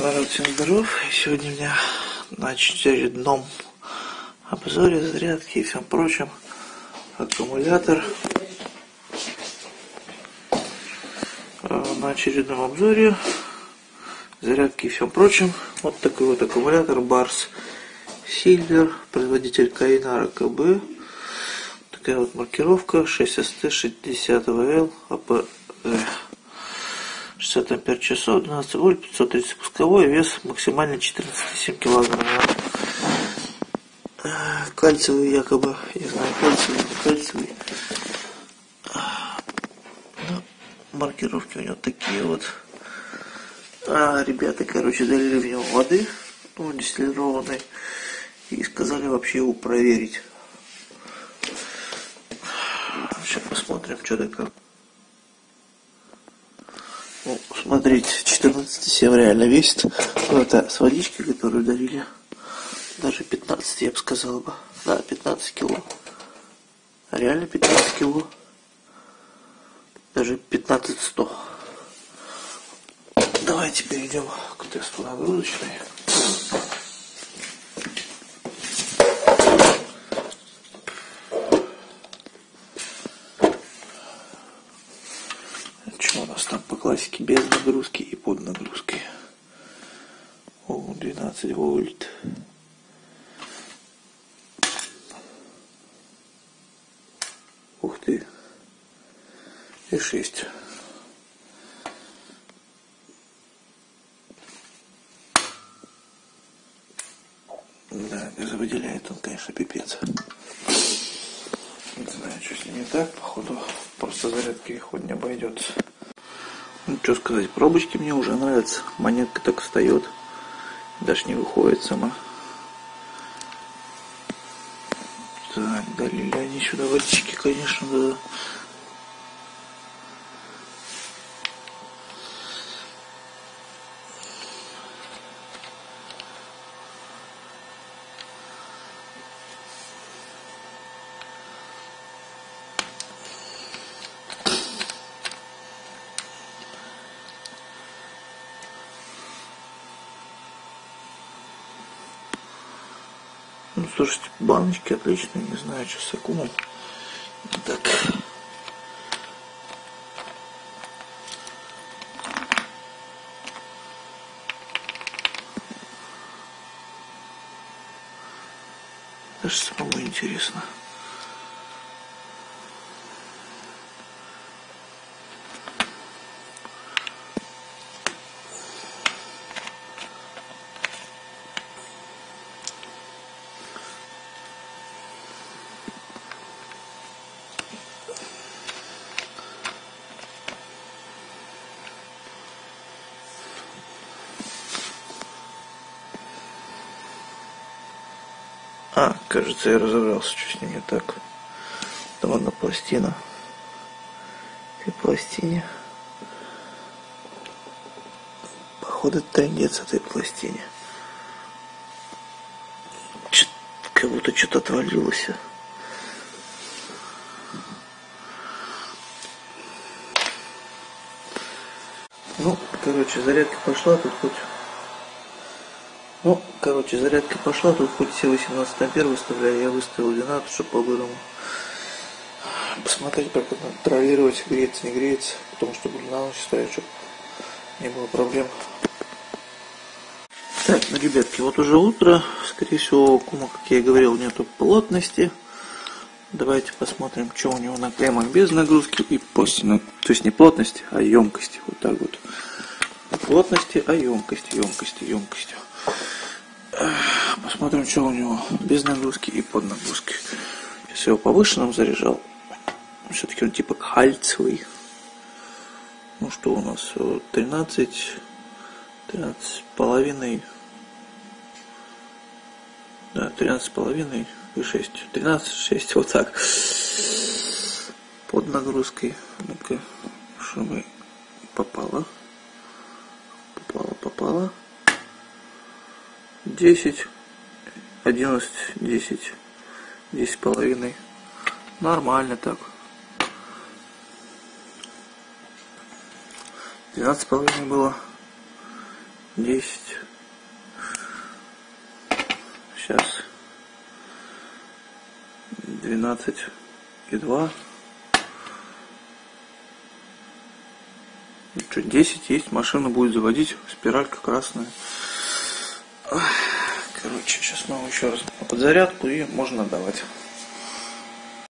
Народ, всем здоров! Сегодня у меня на очередном обзоре зарядки и всем прочем аккумулятор. На очередном обзоре зарядки и всем прочем вот такой вот аккумулятор Bars Silver, производитель Kainara KB. Такая вот маркировка 6ST60VL АП. 60 ампер часов, 12 вольт, 530 пусковой, вес максимально 14,7 килограмм. Кальциевый якобы, не знаю, кальциевый, не кальциевый. Ну, маркировки у него такие вот. Ребята, короче, залили в него воды, дистиллированной, и сказали вообще его проверить. Сейчас посмотрим, что да как. Ну, смотрите, 14,7 реально весит. Ну, это с водичкой, которую дарили. Даже 15, я бы сказал бы. Да, 15 кило. Реально 15 кило. Даже 15,100. Давайте перейдем к тесту нагрузочной. Что у нас там по классике? Без нагрузки и под нагрузкой. 12 вольт. Ух ты. И 6. Да, газовыделяет он, конечно, пипец. Не знаю, что с ним не так, походу. Просто зарядки хоть не обойдется. Ну, что сказать, пробочки мне уже нравятся. Монетка так встает. Даже не выходит сама. Так, долили они сюда водички, конечно, да. Ну, слушайте, баночки отличные, не знаю, сейчас окунуть. Так. Даже самому интересно. Кажется, я разобрался, что с ним не так. Там одна пластина. И пластине. Походу, трындец этой пластине. Как будто что-то отвалилось. Ну, короче, зарядка пошла, тут хоть... зарядка пошла, тут хоть все 18 ампер выставляю, я выставил 12, чтобы по-бырому посмотреть, как это контролировать, греется, не греется, потому что буду на ночь ставить, чтобы не было проблем. Так, ну, ребятки, вот уже утро, скорее всего, кума, как я и говорил, нету плотности. Давайте посмотрим, что у него на клеммах без нагрузки и после, то есть не плотности, а емкости, вот так вот. Не плотности, а емкости. Посмотрим, что у него без нагрузки и под нагрузкой. Сейчас я его повышенным заряжал. Все-таки он типа кальциевый. Ну что у нас? 13,5. Да, 13,5 и 6. 13,6, вот так. Под нагрузкой. Ну-ка, чтобы попало. Попало. 10, 11, 10, 10,5. Нормально так. 12,5 было. 10. Сейчас 12,2. Что, 10 есть, машина будет заводить, спиралька красная. Короче, сейчас мы еще раз на подзарядку и можно отдавать.